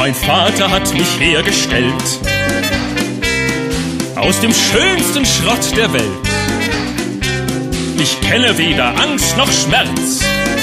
Mein Vater hat mich hergestellt aus dem schönsten Schrott der Welt. Ich kenne weder Angst noch Schmerz,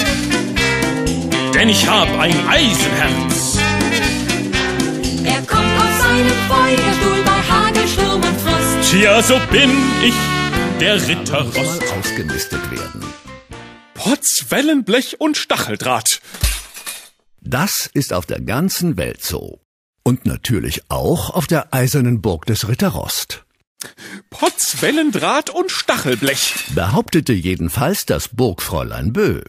denn ich hab ein Eisenherz. Er kommt auf seinem Feuerstuhl bei Hagel, Sturm und Frost. Tja, so bin ich, der Ritter Muss mal Rost. ausgemistet werden. Potz, Wellenblech und Stacheldraht. Das ist auf der ganzen Welt so. Und natürlich auch auf der eisernen Burg des Ritter Rost. Potz, Wellendraht und Stachelblech. Behauptete jedenfalls das Burgfräulein Bö.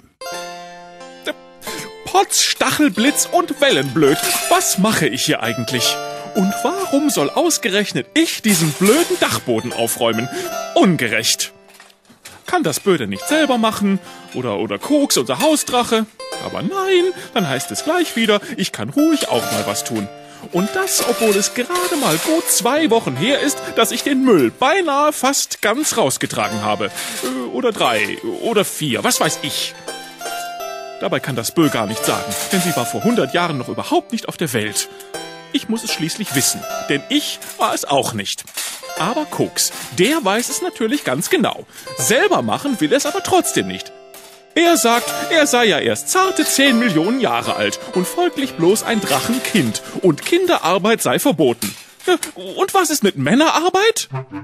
Potz, Stachelblitz und Wellenblöd. Was mache ich hier eigentlich? Und warum soll ausgerechnet ich diesen blöden Dachboden aufräumen? Ungerecht. Kann das Böde nicht selber machen? Oder Koks, unser Hausdrache? Aber nein, dann heißt es gleich wieder, ich kann ruhig auch mal was tun. Und das, obwohl es gerade mal gut 2 Wochen her ist, dass ich den Müll beinahe fast ganz rausgetragen habe. Oder 3 oder 4, was weiß ich. Dabei kann das Bö gar nicht sagen, denn sie war vor 100 Jahren noch überhaupt nicht auf der Welt. Ich muss es schließlich wissen, denn ich war es auch nicht. Aber Koks, der weiß es natürlich ganz genau. Selber machen will er es aber trotzdem nicht. Er sagt, er sei ja erst zarte 10 Millionen Jahre alt und folglich bloß ein Drachenkind und Kinderarbeit sei verboten. Und was ist mit Männerarbeit?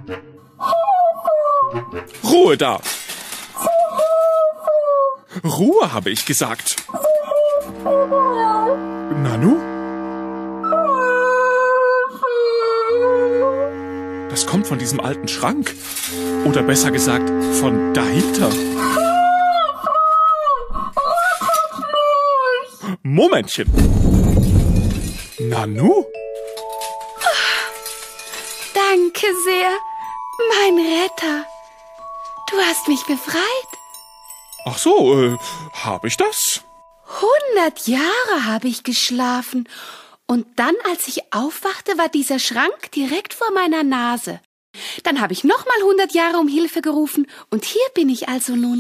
Ruhe da! Ruhe, habe ich gesagt. Nanu? Das kommt von diesem alten Schrank. Oder besser gesagt, von dahinter. Momentchen. Nanu? Danke sehr, mein Retter. Du hast mich befreit. Ach so, hab ich das? 100 Jahre habe ich geschlafen. Und dann, als ich aufwachte, war dieser Schrank direkt vor meiner Nase. Dann habe ich nochmal 100 Jahre um Hilfe gerufen und hier bin ich also nun.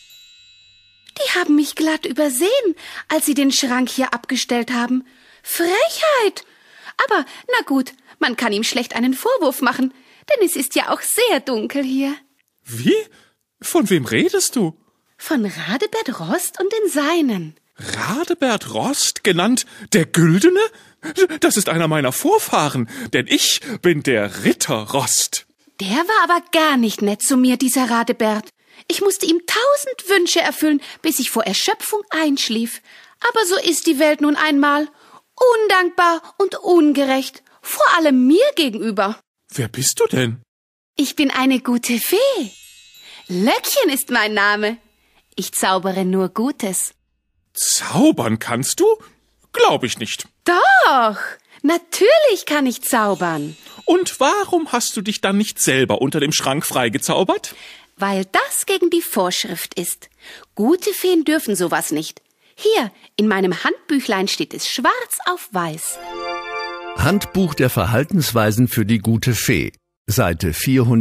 Die haben mich glatt übersehen, als sie den Schrank hier abgestellt haben. Frechheit! Aber, na gut, man kann ihm schlecht einen Vorwurf machen, denn es ist ja auch sehr dunkel hier. Wie? Von wem redest du? Von Radebert Rost und den Seinen. Radebert Rost, genannt der Güldene? Das ist einer meiner Vorfahren, denn ich bin der Ritter Rost. Der war aber gar nicht nett zu mir, dieser Radebert. Ich musste ihm 1000 Wünsche erfüllen, bis ich vor Erschöpfung einschlief. Aber so ist die Welt nun einmal. Undankbar und ungerecht, vor allem mir gegenüber. Wer bist du denn? Ich bin eine gute Fee. Löckchen ist mein Name. Ich zaubere nur Gutes. Zaubern kannst du? Glaub ich nicht. Doch, natürlich kann ich zaubern. Und warum hast du dich dann nicht selber unter dem Schrank freigezaubert? Weil das gegen die Vorschrift ist. Gute Feen dürfen sowas nicht. Hier, in meinem Handbüchlein steht es schwarz auf weiß. Handbuch der Verhaltensweisen für die gute Fee. Seite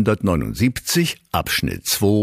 479, Abschnitt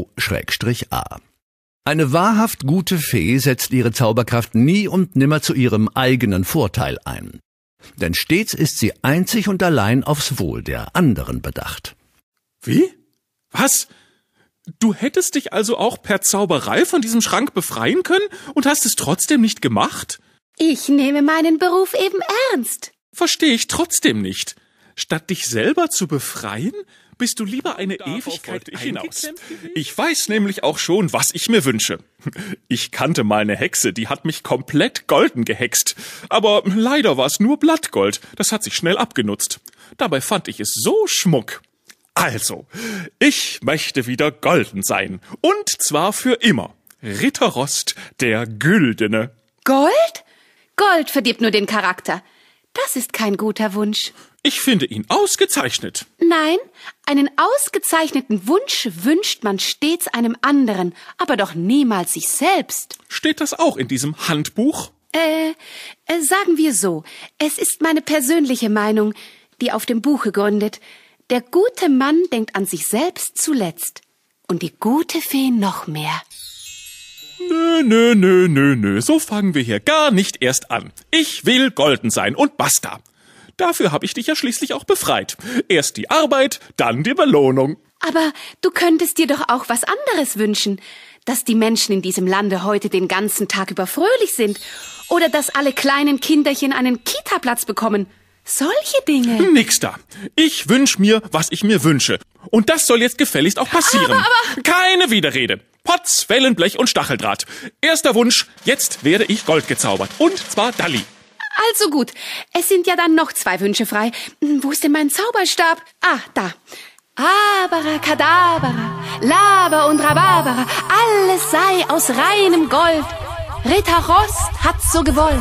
2-A. Eine wahrhaft gute Fee setzt ihre Zauberkraft nie und nimmer zu ihrem eigenen Vorteil ein. Denn stets ist sie einzig und allein aufs Wohl der anderen bedacht. Wie? Was? Du hättest dich also auch per Zauberei von diesem Schrank befreien können und hast es trotzdem nicht gemacht? Ich nehme meinen Beruf eben ernst. Verstehe ich trotzdem nicht. Statt dich selber zu befreien, bist du lieber eine Ewigkeit hinaus. Ich weiß nämlich auch schon, was ich mir wünsche. Ich kannte mal eine Hexe, die hat mich komplett golden gehext. Aber leider war es nur Blattgold. Das hat sich schnell abgenutzt. Dabei fand ich es so schmuck. Also, ich möchte wieder golden sein. Und zwar für immer. Ritter Rost, der Güldene. Gold? Gold verdirbt nur den Charakter. Das ist kein guter Wunsch. Ich finde ihn ausgezeichnet. Nein, einen ausgezeichneten Wunsch wünscht man stets einem anderen, aber doch niemals sich selbst. Steht das auch in diesem Handbuch? Sagen wir so, es ist meine persönliche Meinung, die auf dem Buche gründet. Der gute Mann denkt an sich selbst zuletzt und die gute Fee noch mehr. Nö. So fangen wir hier gar nicht erst an. Ich will golden sein und basta. Dafür habe ich dich ja schließlich auch befreit. Erst die Arbeit, dann die Belohnung. Aber du könntest dir doch auch was anderes wünschen. Dass die Menschen in diesem Lande heute den ganzen Tag über fröhlich sind. Oder dass alle kleinen Kinderchen einen Kita-Platz bekommen. Solche Dinge. Nix da. Ich wünsch mir, was ich mir wünsche. Und das soll jetzt gefälligst auch passieren. Aber Keine Widerrede. Potz, Wellenblech und Stacheldraht. Erster Wunsch, jetzt werde ich Gold gezaubert. Und zwar Dalli. Also gut, es sind ja dann noch 2 Wünsche frei. Wo ist denn mein Zauberstab? Ah, da. Abracadabra, Laber und Rhabarbara, alles sei aus reinem Gold. Ritter Rost hat's so gewollt.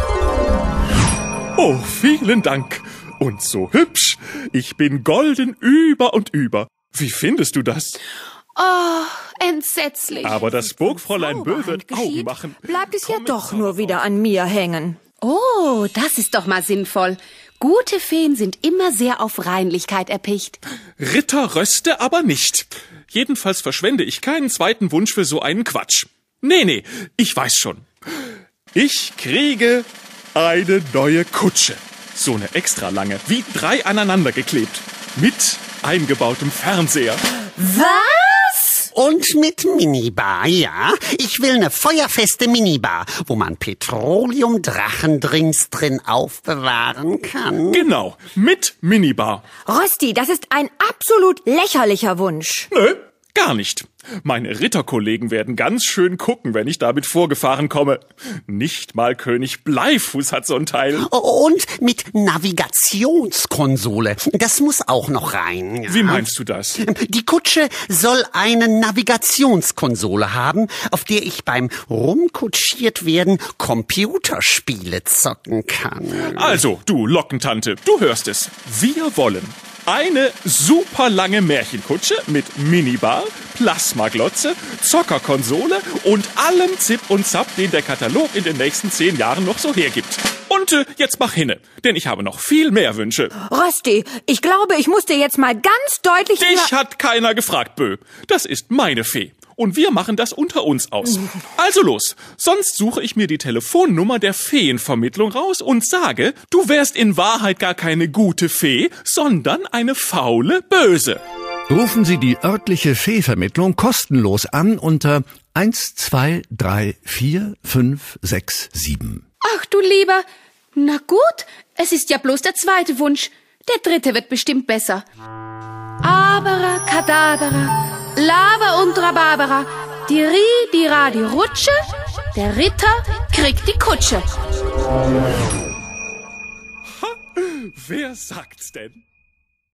Oh, vielen Dank. Und so hübsch. Ich bin golden über und über. Wie findest du das? Oh, entsetzlich. Aber das Burgfräulein Bö wird Augen machen. Bleibt es ja doch nur wieder an mir hängen. Oh, das ist doch mal sinnvoll. Gute Feen sind immer sehr auf Reinlichkeit erpicht. Ritter Röste aber nicht. Jedenfalls verschwende ich keinen zweiten Wunsch für so einen Quatsch. Nee, ich weiß schon. Ich kriege eine neue Kutsche. So eine extra lange, wie 3 aneinander geklebt. Mit eingebautem Fernseher. Was? Und mit Minibar, ja. Ich will eine feuerfeste Minibar, wo man Petroleum-Drachendrinks drin aufbewahren kann. Genau, mit Minibar. Rosti, das ist ein absolut lächerlicher Wunsch. Nö, gar nicht. Meine Ritterkollegen werden ganz schön gucken, wenn ich damit vorgefahren komme. Nicht mal König Bleifuß hat so ein Teil. Und mit Navigationskonsole. Das muss auch noch rein. Ja. Wie meinst du das? Die Kutsche soll eine Navigationskonsole haben, auf der ich beim rumkutschiert werden Computerspiele zocken kann. Also, du Lockentante, du hörst es. Wir wollen eine super lange Märchenkutsche mit Minibar, Plasmaglotze, Zockerkonsole und allem Zip und Zap, den der Katalog in den nächsten 10 Jahren noch so hergibt. Und jetzt mach hinne, denn ich habe noch viel mehr Wünsche. Rosti, ich glaube, ich muss dir jetzt mal ganz deutlich... Dich hat keiner gefragt, Bö. Das ist meine Fee. Und wir machen das unter uns aus. Also los, sonst suche ich mir die Telefonnummer der Feenvermittlung raus und sage, du wärst in Wahrheit gar keine gute Fee, sondern eine faule Böse. Rufen Sie die örtliche Feevermittlung kostenlos an unter 1234567. Ach du Lieber. Na gut, es ist ja bloß der 2. Wunsch. Der 3. wird bestimmt besser. Abracadabra, Laber und Rhabarbara, die Rutsche, der Ritter kriegt die Kutsche. Wer sagt's denn?